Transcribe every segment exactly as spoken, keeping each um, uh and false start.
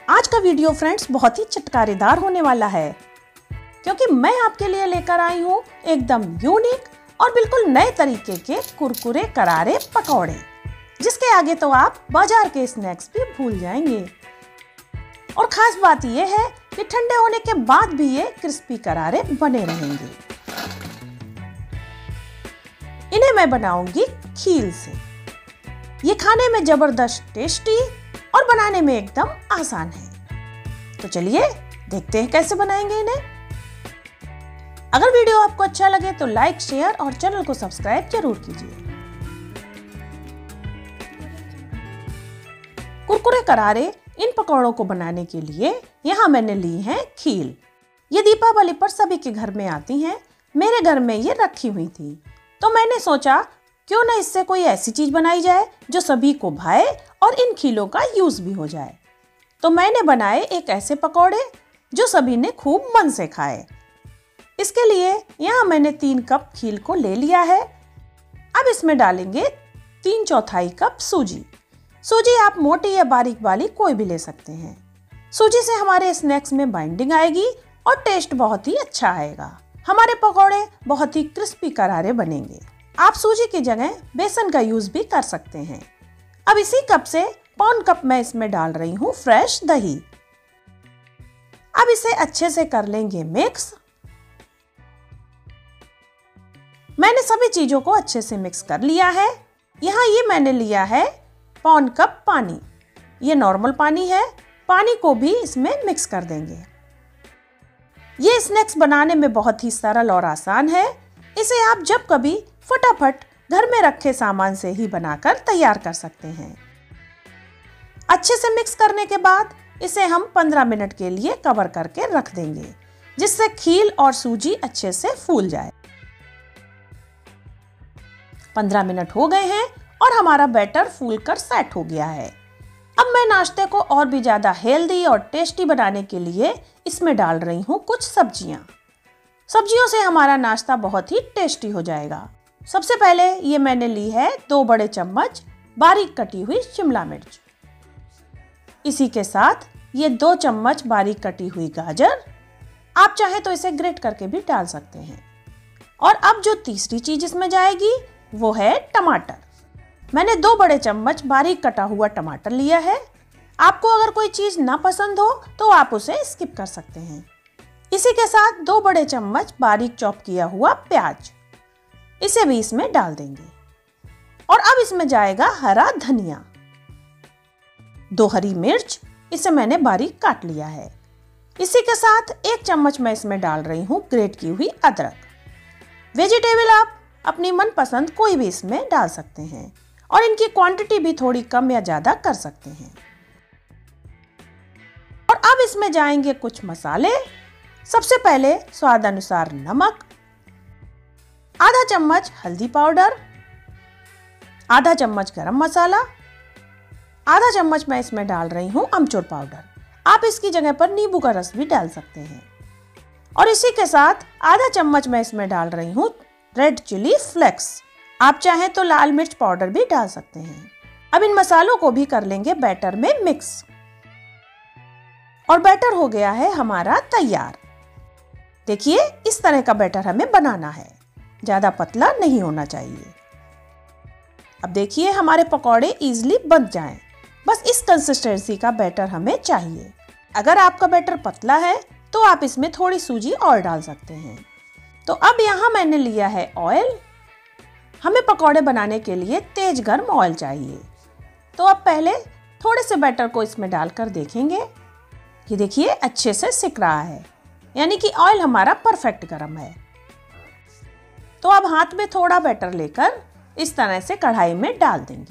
आज का video friends बहुत ही चटकारेदार होने वाला है, क्योंकि मैं आपके लिए लेकर आई हूँ एकदम यूनिक और बिल्कुल नए तरीके के कुरकुरे करारे पकौड़े, जिसके आगे तो आप बाजार के स्नैक्स भी भूल जाएंगे। और खास बात यह है कि ठंडे होने के बाद भी ये क्रिस्पी करारे बने रहेंगे। इन्हें मैं बनाऊंगी खील से। ये खाने में जबरदस्त टेस्टी और बनाने में एकदम आसान है। तो चलिए देखते हैं कैसे बनाएंगे इन्हें। अगर वीडियो आपको अच्छा लगे तो लाइक, शेयर और चैनल को सब्सक्राइब जरूर कीजिए। कुरकुरे करारे इन पकौड़ों को बनाने के लिए यहाँ मैंने ली है खील। ये दीपावली पर सभी के घर में आती हैं। मेरे घर में ये रखी हुई थी, तो मैंने सोचा क्यों ना इससे कोई ऐसी चीज बनाई जाए जो सभी को भाए और इन खीलों का यूज भी हो जाए। तो मैंने बनाए एक ऐसे पकौड़े जो सभी ने खूब मन से खाए। इसके लिए यहाँ मैंने तीन कप खील को ले लिया है। अब इसमें डालेंगे तीन चौथाई कप सूजी। सूजी आप मोटी या बारीक वाली कोई भी ले सकते हैं। सूजी से हमारे स्नैक्स में बाइंडिंग आएगी और टेस्ट बहुत ही अच्छा आएगा। हमारे पकौड़े बहुत ही क्रिस्पी करारे बनेंगे। आप सूजी की जगह बेसन का यूज भी कर सकते हैं। अब इसी कप से पौन कप मैं इसमें डाल रही हूँ फ्रेश दही। अब इसे अच्छे से कर लेंगे मिक्स। मैंने सभी चीजों को अच्छे से मिक्स कर लिया है। यहाँ ये मैंने लिया है पौन कप पानी। ये नॉर्मल पानी है। पानी को भी इसमें मिक्स कर देंगे। ये स्नैक्स बनाने में बहुत ही सरल और आसान है। इसे आप जब कभी फटाफट घर में रखे सामान से ही बनाकर तैयार कर सकते हैं। अच्छे से मिक्स करने के बाद इसे हम पंद्रह मिनट के लिए कवर करके रख देंगे, जिससे खील और सूजी अच्छे से फूल जाए। पंद्रह मिनट हो गए हैं और हमारा बैटर फूलकर सेट हो गया है। अब मैं नाश्ते को और भी ज्यादा हेल्दी और टेस्टी बनाने के लिए इसमें डाल रही हूँ कुछ सब्जियां। सब्जियों से हमारा नाश्ता बहुत ही टेस्टी हो जाएगा। सबसे पहले ये मैंने ली है दो बड़े चम्मच बारीक कटी हुई शिमला मिर्च। इसी के साथ ये दो चम्मच बारीक कटी हुई गाजर। आप चाहे तो इसे ग्रेट करके भी डाल सकते हैं। और अब जो तीसरी चीज इसमें जाएगी वो है टमाटर। मैंने दो बड़े चम्मच बारीक कटा हुआ टमाटर लिया है। आपको अगर कोई चीज ना पसंद हो तो आप उसे स्किप कर सकते हैं। इसी के साथ दो बड़े चम्मच बारीक चॉप किया हुआ प्याज, इसे भी इसमें डाल देंगे। और अब इसमें जाएगा हरा धनिया, दो हरी मिर्च, इसे मैंने बारीक काट लिया है। इसी के साथ एक चम्मच मैं इसमें डाल रही हूँ ग्रेट की हुई अदरक। वेजिटेबल आप अपनी मनपसंद कोई भी इसमें डाल सकते हैं और इनकी क्वांटिटी भी थोड़ी कम या ज्यादा कर सकते हैं। और अब इसमें जाएंगे कुछ मसाले। सबसे पहले स्वाद अनुसार नमक, आधा चम्मच हल्दी पाउडर, आधा चम्मच गरम मसाला, आधा चम्मच मैं इसमें डाल रही हूँ अमचूर पाउडर। आप इसकी जगह पर नींबू का रस भी डाल सकते हैं। और इसी के साथ आधा चम्मच मैं इसमें डाल रही हूँ रेड चिली फ्लेक्स। आप चाहें तो लाल मिर्च पाउडर भी डाल सकते हैं। अब इन मसालों को भी कर लेंगे बैटर में मिक्स। और बैटर हो गया है हमारा तैयार। देखिए इस तरह का बैटर हमें बनाना है, ज्यादा पतला नहीं होना चाहिए। अब देखिए हमारे पकौड़े इजीली बन जाएं। बस इस कंसिस्टेंसी का बैटर हमें चाहिए। अगर आपका बैटर पतला है तो आप इसमें थोड़ी सूजी और डाल सकते हैं। तो अब यहाँ मैंने लिया है ऑयल। हमें पकौड़े बनाने के लिए तेज गर्म ऑयल चाहिए। तो अब पहले थोड़े से बैटर को इसमें डालकर देखेंगे। ये देखिए अच्छे से सिक रहा है, यानी कि ऑयल हमारा परफेक्ट गर्म है। तो अब हाथ में थोड़ा बैटर लेकर इस तरह से कढ़ाई में डाल देंगे।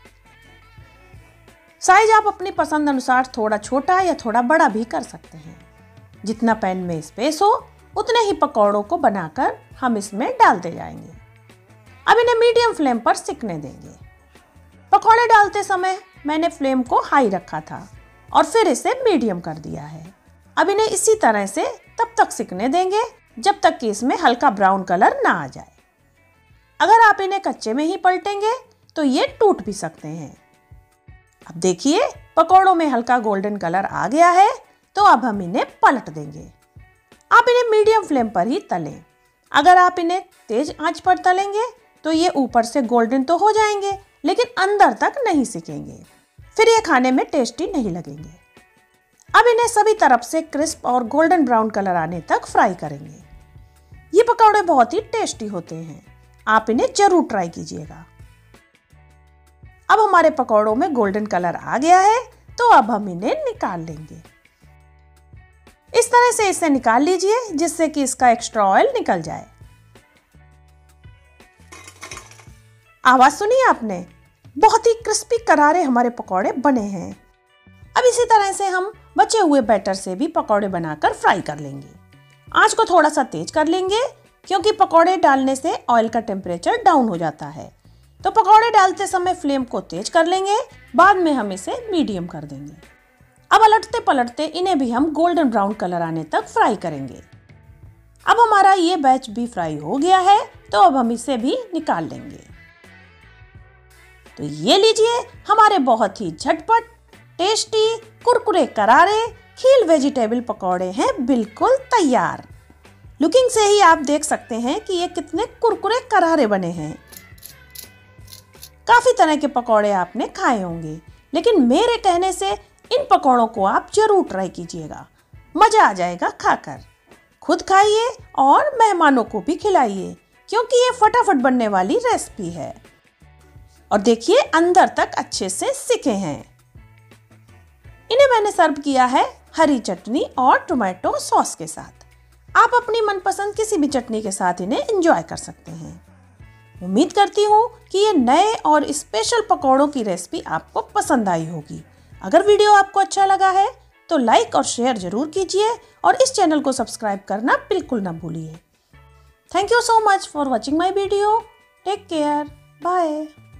साइज आप अपनी पसंद अनुसार थोड़ा छोटा या थोड़ा बड़ा भी कर सकते हैं। जितना पैन में स्पेस हो उतने ही पकौड़ों को बनाकर हम इसमें डालते जाएंगे। अब इन्हें मीडियम फ्लेम पर सिकने देंगे। पकौड़े डालते समय मैंने फ्लेम को हाई रखा था और फिर इसे मीडियम कर दिया है। अब इन्हें इसी तरह से तब तक सिकने देंगे जब तक कि इसमें हल्का ब्राउन कलर ना आ जाए। अगर आप इन्हें कच्चे में ही पलटेंगे तो ये टूट भी सकते हैं। अब देखिए पकौड़ों में हल्का गोल्डन कलर आ गया है तो अब हम इन्हें पलट देंगे। आप इन्हें मीडियम फ्लेम पर ही तलें। अगर आप इन्हें तेज आंच पर तलेंगे तो ये ऊपर से गोल्डन तो हो जाएंगे लेकिन अंदर तक नहीं सिकेंगे, फिर ये खाने में टेस्टी नहीं लगेंगे। अब इन्हें सभी तरफ से क्रिस्प और गोल्डन ब्राउन कलर आने तक फ्राई करेंगे। ये पकौड़े बहुत ही टेस्टी होते हैं, आप इन्हें जरूर ट्राई कीजिएगा। अब हमारे पकौड़ों में गोल्डन कलर आ गया है तो अब हम इन्हें निकाल लेंगे। इस तरह से इसे निकाल लीजिए जिससे कि इसका एक्स्ट्रा ऑयल निकल जाए। आवाज सुनी आपने? बहुत ही क्रिस्पी करारे हमारे पकौड़े बने हैं। अब इसी तरह से हम बचे हुए बैटर से भी पकौड़े बनाकर फ्राई कर लेंगे। आंच को थोड़ा सा तेज कर लेंगे क्योंकि पकौड़े डालने से ऑयल का टेम्परेचर डाउन हो जाता है, तो पकौड़े डालते समय फ्लेम को तेज कर लेंगे, बाद में हम इसे मीडियम कर देंगे। अब पलटते पलटते इन्हें भी हम गोल्डन ब्राउन कलर आने तक फ्राई करेंगे। अब हमारा ये बैच भी फ्राई हो गया है तो अब हम इसे भी निकाल लेंगे। तो ये लीजिए हमारे बहुत ही झटपट, टेस्टी, कुरकुरे करारे खील वेजिटेबल पकौड़े हैं बिल्कुल तैयार। लुकिंग से ही आप देख सकते हैं कि ये कितने कुरकुरे करारे बने हैं। काफी तरह के पकौड़े आपने खाए होंगे, लेकिन मेरे कहने से इन पकौड़ों को आप जरूर ट्राई कीजिएगा। मजा आ जाएगा खाकर। खुद खाइए और मेहमानों को भी खिलाइए क्योंकि ये फटाफट बनने वाली रेसिपी है। और देखिए अंदर तक अच्छे से सिके हैं। इन्हें मैंने सर्व किया है हरी चटनी और टोमेटो सॉस के साथ। आप अपनी मनपसंद किसी भी चटनी के साथ इन्हें एंजॉय कर सकते हैं। उम्मीद करती हूँ कि ये नए और स्पेशल पकौड़ों की रेसिपी आपको पसंद आई होगी। अगर वीडियो आपको अच्छा लगा है तो लाइक और शेयर जरूर कीजिए और इस चैनल को सब्सक्राइब करना बिल्कुल ना भूलिए। Thank you so much for watching my video. Take care. Bye.